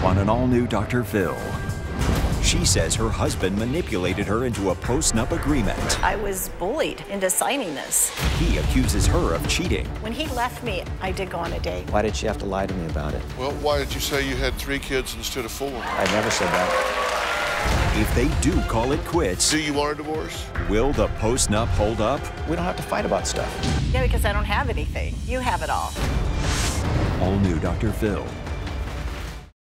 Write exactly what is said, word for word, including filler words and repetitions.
on an all-new Doctor Phil. She says her husband manipulated her into a post-nup agreement. I was bullied into signing this. He accuses her of cheating. When he left me, I did go on a date. Why did she have to lie to me about it? Well, why did you say you had three kids instead of four? I never said that. If they do call it quits, Do you want a divorce? will the post-nup hold up? We don't have to fight about stuff. Yeah, because I don't have anything. You have it all. All new Doctor Phil.